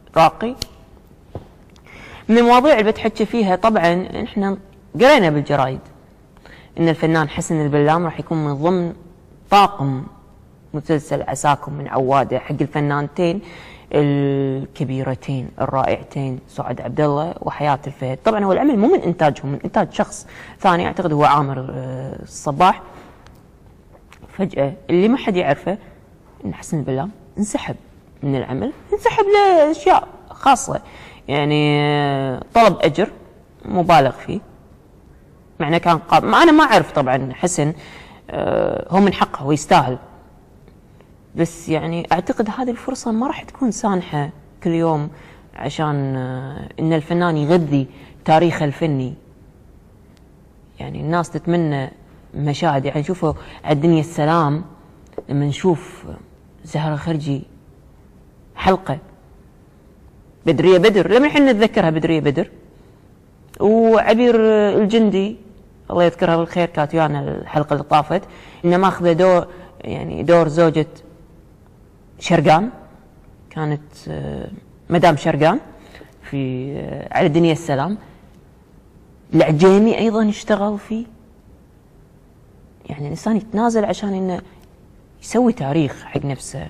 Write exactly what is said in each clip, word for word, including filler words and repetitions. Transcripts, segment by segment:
راقي. من المواضيع اللي بتحكي فيها طبعا احنا قرينا بالجرايد ان الفنان حسن البلام راح يكون من ضمن طاقم مسلسل عساكم من عواده حق الفنانتين الكبيرتين الرائعتين سعاد عبد الله وحياة الفهد. طبعا هو العمل مو من انتاجهم، من انتاج شخص ثاني اعتقد هو عامر الصباح. فجأة اللي ما حد يعرفه ان حسن البلام انسحب من العمل، انسحب لاشياء خاصة، يعني طلب اجر مبالغ فيه، معنى كان قاب... ما انا ما اعرف طبعا حسن هو من حقه ويستاهل، بس يعني اعتقد هذه الفرصة ما راح تكون سانحة كل يوم عشان ان الفنان يغذي تاريخه الفني. يعني الناس تتمنى مشاهد، يعني شوفوا على الدنيا السلام لما نشوف زهرة خرجي حلقة بدرية بدر، لما الحين نتذكرها بدرية بدر، وعبير الجندي الله يذكرها بالخير كانت ويانا الحلقة اللي طافت، انها ماخذة دور يعني دور زوجة شرقان، كانت مدام شرقان في على دنيا السلام. العجيمي ايضا اشتغل فيه، يعني الانسان يتنازل عشان انه يسوي تاريخ حق نفسه.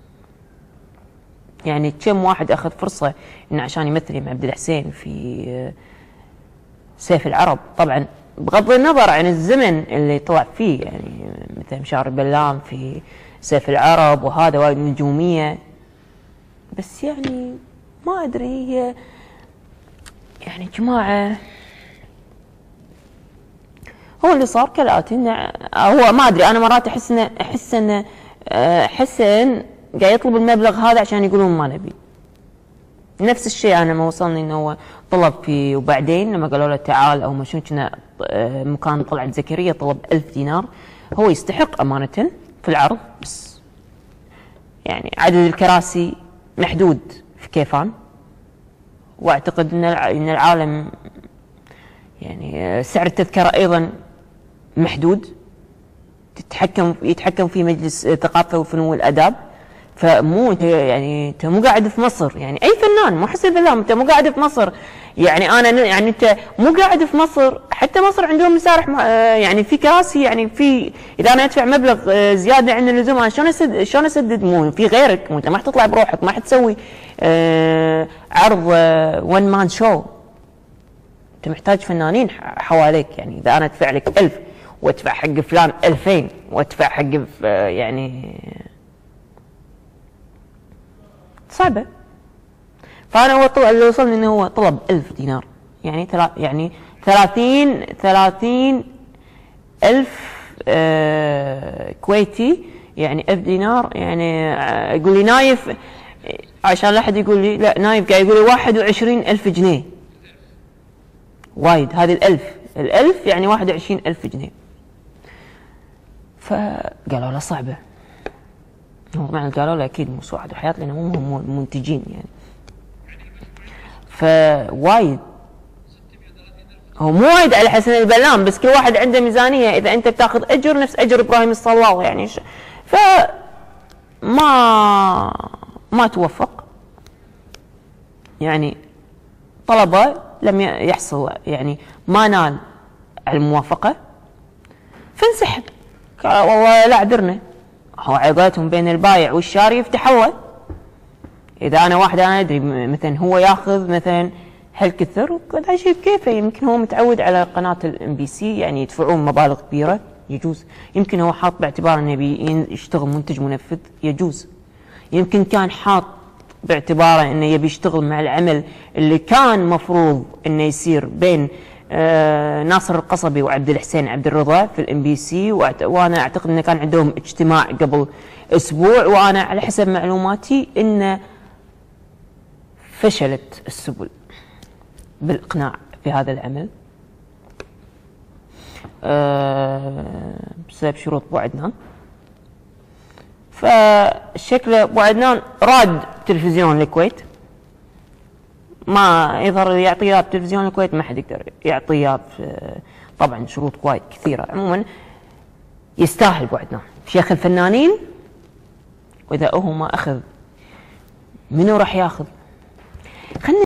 يعني كم واحد اخذ فرصه انه عشان يمثل مع عبد الحسين في سيف العرب، طبعا بغض النظر عن الزمن اللي طلع فيه، يعني مثل مشار البلام في سيف العرب وهذا وايد نجوميه، بس يعني ما ادري هي يعني جماعه هو اللي صار كالاتي انه هو ما ادري، انا مرات احس انه احس انه حسن قاعد يطلب المبلغ هذا عشان يقولون ما نبي. نفس الشيء انا ما وصلني انه هو طلب فيه، وبعدين لما قالوا له تعال او ما شنو كنا مكان طلعت زكريا طلب ألف دينار. هو يستحق امانه في العرض، بس يعني عدد الكراسي محدود في كيفان، واعتقد ان ان العالم يعني سعر التذكره ايضا محدود، تتحكم يتحكم في مجلس الثقافه والفنون والاداب. فمو انت يعني انت مو قاعد في مصر، يعني اي فنان مو حسن البلام انت مو قاعد في مصر، يعني انا يعني انت مو قاعد في مصر، حتى مصر عندهم مسارح يعني في كراسي، يعني في اذا انا ادفع مبلغ زياده عن اللزوم انا شلون اسدد شلون اسدد مو في غيرك، انت ما حتطلع بروحك، ما حتسوي آه عرض ون مان شو، انت محتاج فنانين حواليك. يعني اذا انا ادفع لك ألف وادفع حق فلان ألفين وادفع حق يعني صعبه. فانا هو طلع اللي وصلني انه هو طلب ألف دينار، يعني ثلاث يعني ثلاثين ثلاثين ألف آه كويتي، يعني ألف دينار، يعني آه يقول لي نايف عشان لا احد يقول لي لا نايف قاعد يقول لي واحد وعشرين ألف جنيه وايد. هذه الألف الألف يعني واحد وعشرين ألف جنيه. فقالوا له صعبه، طبعا قالوا له اكيد مو سعاد وحياة لانهم هم منتجين يعني. فوايد هو مو وايد على حسن البلام، بس كل واحد عنده ميزانيه، اذا انت بتاخذ اجر نفس اجر ابراهيم الصلاوي يعني ش... ف ما ما توفق، يعني طلبه لم يحصل، يعني ما نال على الموافقه، فانسحب. قال والله لا عذرنا، هو عقدتهم بين البايع والشاري يفتح الله. اذا انا واحد انا ادري مثلا هو ياخذ مثلا هالكثر وقاعد شيء بكيفه، يمكن هو متعود على قناه الام بي سي يعني يدفعون مبالغ كبيره، يجوز. يمكن هو حاط باعتبار انه يبي يشتغل منتج منفذ، يجوز. يمكن كان حاط باعتباره انه يبي يشتغل مع العمل اللي كان مفروض انه يصير بين آه ناصر القصبي وعبد الحسين عبد الرضا في الام بي سي، وانا اعتقد انه كان عندهم اجتماع قبل اسبوع، وانا على حسب معلوماتي انه فشلت السبل بالاقناع في هذا العمل أه بسبب شروط ابو عدنان. فالشكل ابو عدنان راد تلفزيون الكويت، ما يظهر يعطيه بتلفزيون الكويت ما حد يقدر يعطيه، طبعا شروط وايد كثيره. عموما يستاهل ابو عدنان شيخ الفنانين، واذا هو ما اخذ منو راح ياخذ؟